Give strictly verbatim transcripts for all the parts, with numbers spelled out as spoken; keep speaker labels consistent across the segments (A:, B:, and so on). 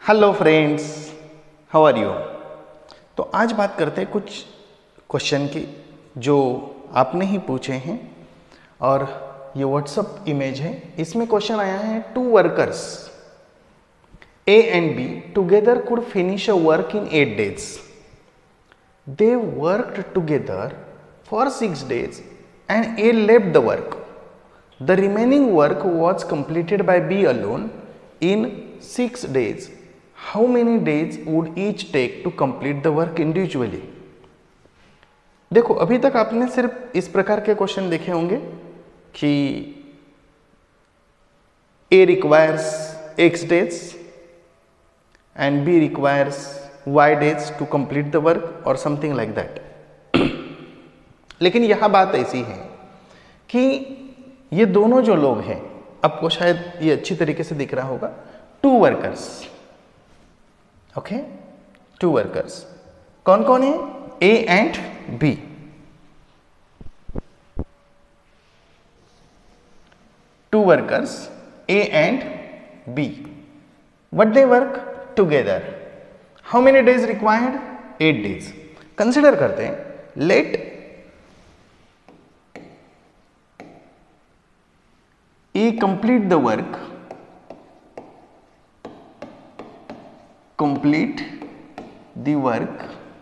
A: Hello friends, how are you. तो आज बात करते हैं कुछ क्वेश्चन की जो आपने ही पूछे हैं और ये व्हाट्सअप इमेज है। इसमें क्वेश्चन आया है, two workers A and B together could finish a work in eight days. They worked together for six days and A left the work. The remaining work was completed by B alone in six days. How many days would each take to complete the work individually? देखो, अभी तक आपने सिर्फ इस प्रकार के question देखे होंगे कि A requires X days and B requires Y days to complete the work or something like that. लेकिन यह बात ऐसी है कि ये दोनों जो लोग हैं, आपको शायद ये अच्छी तरीके से दिख रहा होगा, two workers. Okay, two workers कौन कौन है? A and B. Two workers A and B, what they work together. How many days required? Eight days. Consider करते हैं, let A complete the work, complete the work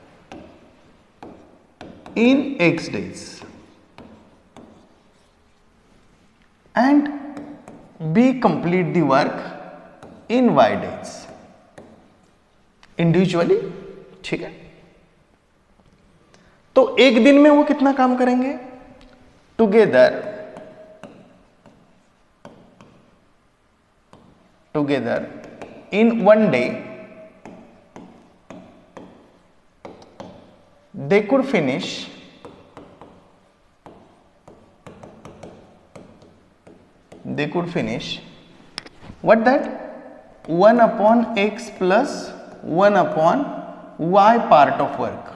A: in X days and B complete the work in Y days individually। ठीक है, तो एक दिन में वो कितना काम करेंगे? Together together in one day they could finish they could finish what that one upon x plus one upon y part of work.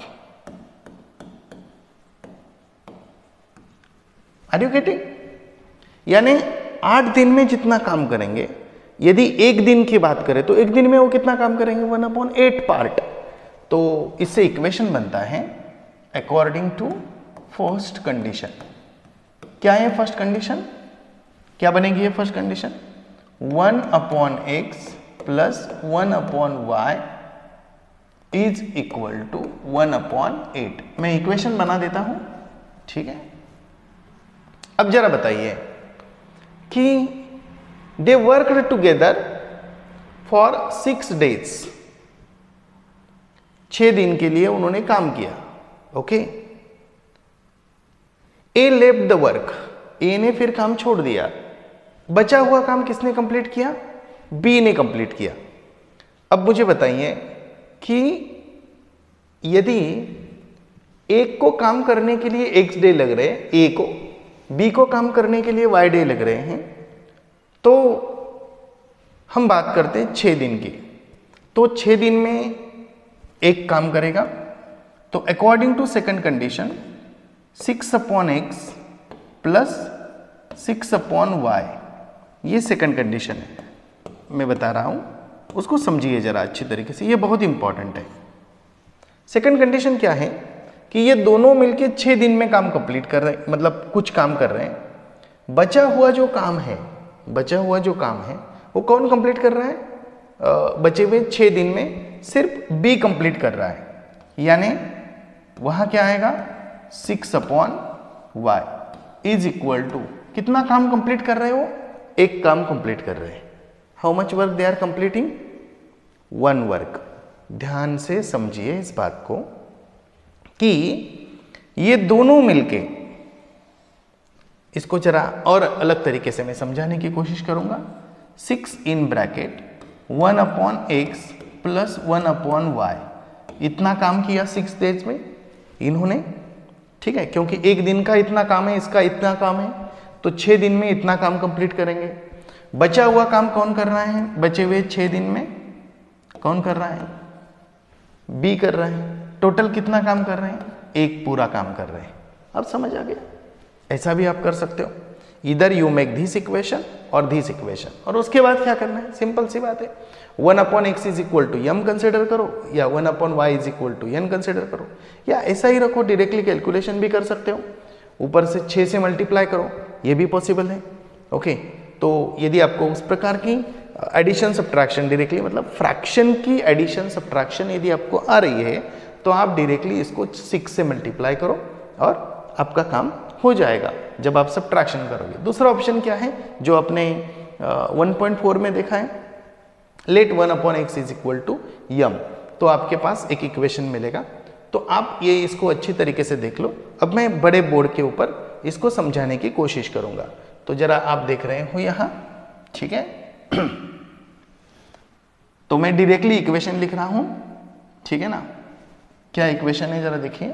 A: Are you getting? यानी आठ दिन में जितना काम करेंगे, यदि एक दिन की बात करें तो एक दिन में वो कितना काम करेंगे? One upon eight part. तो इससे इक्वेशन बनता है अकॉर्डिंग टू फर्स्ट कंडीशन। क्या है फर्स्ट कंडीशन? क्या बनेगी ये first condition? One upon X plus one upon Y is equal to one upon eight. मैं इक्वेशन बना देता हूं, ठीक है। अब जरा बताइए कि they worked together for six days, छह दिन के लिए उन्होंने काम किया। Okay, A left the work, A ने फिर काम छोड़ दिया। बचा हुआ काम किसने कंप्लीट किया? B ने कंप्लीट किया। अब मुझे बताइए कि यदि एक को काम करने के लिए X डे लग रहे हैं, A को, B को काम करने के लिए Y डे लग रहे हैं, तो हम बात करते हैं छह दिन की। तो छह दिन में एक काम करेगा, तो according to second condition six upon X plus six upon Y, ये सेकंड कंडीशन है, मैं बता रहा हूं, उसको समझिए जरा अच्छी तरीके से, ये बहुत इंपॉर्टेंट है। सेकंड कंडीशन क्या है कि ये दोनों मिलके छह दिन में काम कंप्लीट कर रहे हैं, मतलब कुछ काम कर रहे हैं। बचा हुआ जो काम है बचा हुआ जो काम है वो कौन कंप्लीट कर रहा है? आ, बचे हुए छह दिन में सिर्फ बी कंप्लीट कर रहा है। यानी वहां क्या आएगा? Six upon Y is equal to कितना काम कंप्लीट कर रहे हो? एक काम कंप्लीट कर रहे हैं। How much work they are completing? One work. ध्यान से समझिए इस बात को कि ये दोनों मिलके, इसको जरा और अलग तरीके से मैं समझाने की कोशिश करूंगा। Six in bracket one upon X plus one upon Y, इतना काम किया सिक्स डेज में इन्होंने, ठीक है, क्योंकि एक दिन का इतना काम है, इसका इतना काम है, तो छह दिन में इतना काम कंप्लीट करेंगे। बचा हुआ काम कौन कर रहा है? बचे हुए छह दिन में कौन कर रहा है? बी कर रहा है। टोटल कितना काम कर रहे हैं? एक पूरा काम कर रहे हैं। अब समझ आ गया? ऐसा भी आप कर सकते हो। इधर यू मेक दिस इक्वेशन और दिस इक्वेशन, और उसके बाद क्या करना है, सिंपल सी बात है, one upon X is equal to M consider करो या one upon Y is equal to N consider करो, या ऐसा ही रखो, डायरेक्टली कैलकुलेशन भी कर सकते हो, ऊपर से छः से मल्टीप्लाई करो, ये भी पॉसिबल है। ओके, तो यदि आपको उस प्रकार की एडिशन सब्ट्रैक्शन डायरेक्टली, मतलब फ्रैक्शन की एडिशन सब्ट्रैक्शन यदि आपको आ रही है, तो आप डायरेक्टली इसको सिक्स से मल्टीप्लाई करो और आपका काम हो जाएगा जब आप सब्ट्रैक्शन करोगे। दूसरा ऑप्शन क्या है जो आपने वन पॉइंट फोर में देखा है, let one upon X is equal to M, तो आपके पास एक इक्वेशन मिलेगा। तो आप ये इसको अच्छी तरीके से देख लो। अब मैं बड़े बोर्ड के ऊपर इसको समझाने की कोशिश करूंगा, तो जरा आप देख रहे हो यहाँ, ठीक है। तो मैं डायरेक्टली इक्वेशन लिख रहा हूं, ठीक है ना। क्या इक्वेशन है जरा देखिए,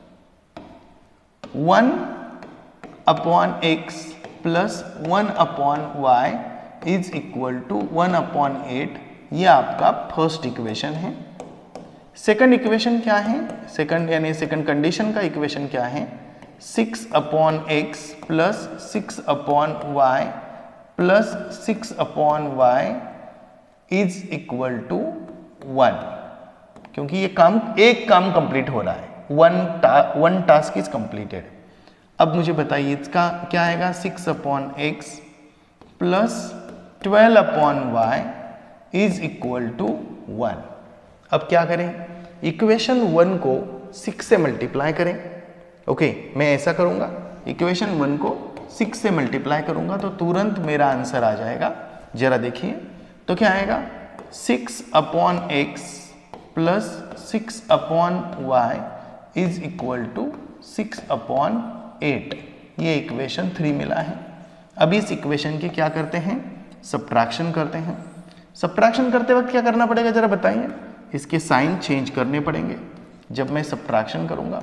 A: one upon X plus one upon Y is equal to one upon eight, ये आपका फर्स्ट इक्वेशन है। सेकंड इक्वेशन क्या है, सेकंड यानी सेकंड कंडीशन का इक्वेशन क्या है, six upon X plus six upon Y plus six upon Y is equal to one, क्योंकि ये काम, एक काम कंप्लीट हो रहा है, वन टा, वन टास्क इज कंप्लीटेड। अब मुझे बताइए इसका क्या आएगा, six upon X plus twelve upon Y is equal to one. अब क्या करें, इक्वेशन वन को सिक्स से मल्टीप्लाई करें। ओके, मैं ऐसा करूंगा, इक्वेशन वन को सिक्स से मल्टीप्लाई करूंगा तो तुरंत मेरा आंसर आ जाएगा। जरा देखिए, तो क्या आएगा, six upon X plus six upon Y is equal to six upon eight, ये इक्वेशन थ्री मिला है। अब इस इक्वेशन की क्या करते हैं, सब्ट्रैक्शन करते हैं। सब्ट्रैक्शन करते वक्त क्या करना पड़ेगा जरा बताइए, इसके साइन चेंज करने पड़ेंगे जब मैं सब्ट्रैक्शन करूंगा,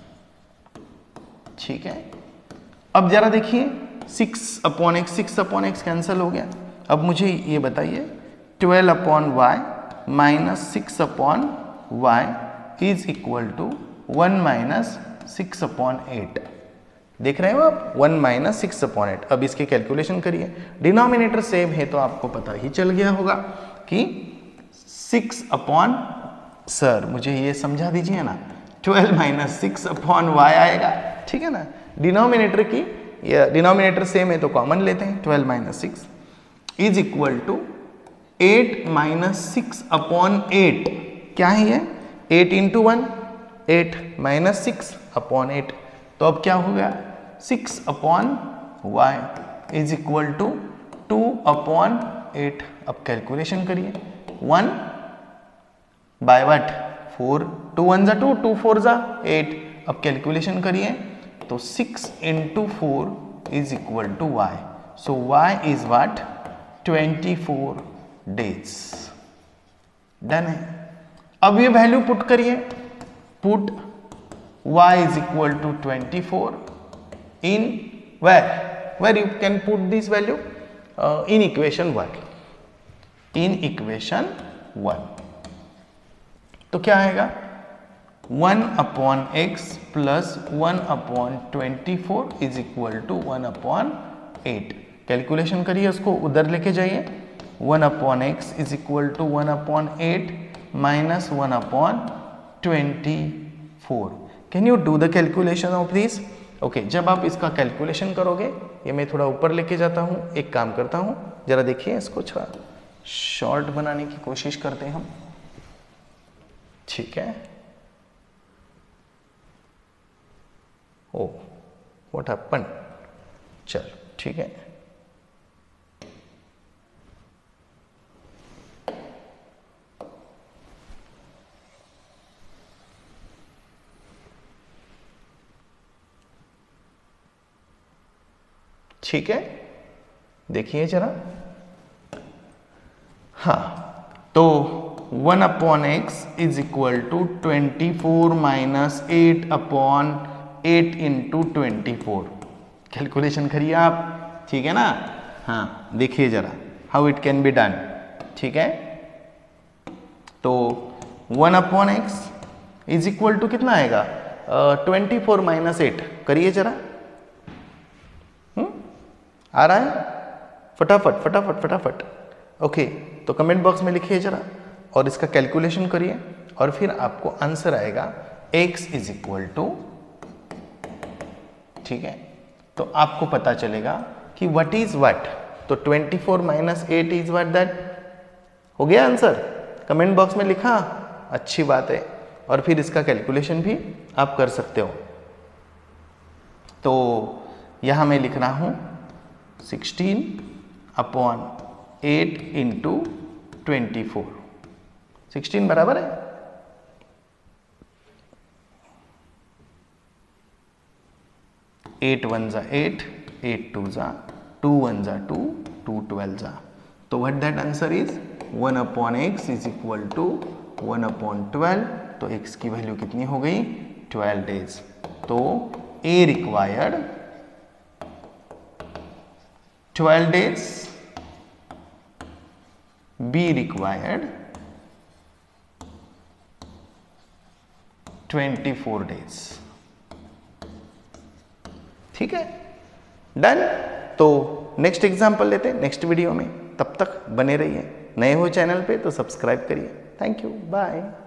A: ठीक है। अब जरा देखिए, six upon X, six upon X cancel हो गया। अब मुझे ये बताइए, twelve upon Y minus six upon Y is equal to one minus six upon eight. देख रहे हो आप, one minus six upon eight. अब इसके कैलकुलेशन करिए, डिनोमिनेटर सेम है तो आपको पता ही चल गया होगा कि सिक्स अपॉन, सर मुझे ये समझा दीजिए ना, twelve minus six upon Y आएगा, ठीक है ना। डिनोमिनेटर की, या डिनोमिनेटर सेम है तो कॉमन लेते हैं, twelve minus six is equal to eight minus six upon eight. क्या है ये, eight into one, eight minus six upon eight, तो अब क्या हो गया, six upon Y is equal to two upon eight. अब कैलकुलेशन करिए, one by what, four, two one जा टू, टू फोर जा एट। अब कैलकुलेशन करिए तो six into four is equal to Y, so Y is watt, twenty four days. Done है। अब ये वैल्यू पुट करिए, put y is equal to twenty-four in where, where you can put this value, uh, in equation one, in equation one। तो क्या आएगा, one upon X plus one upon twenty four is equal to one upon eight. Calculation करिए, उसको उधर लेके जाइए, one upon X is equal to one upon eight minus one upon twenty four. Can you do the calculation of this? Okay, जब आप इसका calculation करोगे, ये मैं थोड़ा ऊपर लेके जाता हूँ, एक काम करता हूँ, जरा देखिए इसको थोड़ा शॉर्ट बनाने की कोशिश करते हैं हम, ठीक है। ओ व्हाट हैपन, चल ठीक है। ठीक है, देखिए जरा, हाँ, तो one upon X is equal to twenty four minus eight upon eight into twenty four. Calculation करिए आप, ठीक है ना। हाँ, देखिए जरा how it can be done, ठीक है। तो one upon X is equal to कितना आएगा, ट्वेंटी फोर माइनस एट, करिए जरा। आ रहा है? फटाफट फटाफट फटाफट। ओके, तो कमेंट बॉक्स में लिखिए जरा और इसका कैलकुलेशन करिए और फिर आपको आंसर आएगा x इज इक्वल टू, ठीक है, तो आपको पता चलेगा कि व्हाट इज व्हाट। तो twenty four minus eight is what that. हो गया आंसर? कमेंट बॉक्स में लिखा, अच्छी बात है। और फिर इसका कैलकुलेशन भी आप कर सकते हो। तो यहां मैं लिख रहा हूं sixteen upon eight into twenty four. Sixteen बराबर है एट वन जा एट, एट टू जा टू, वन जा टू, टू ट्वेल्व जा। तो what that answer is one upon X is equal to one upon twelve. तो x की value कितनी हो गई? Twelve days. तो a required twelve days, b required twenty four days. ठीक है, डन। तो नेक्स्ट एग्जाम्पल लेते हैं नेक्स्ट वीडियो में। तब तक बने रहिए। नए हो चैनल पे तो सब्सक्राइब करिए। Thank you, bye.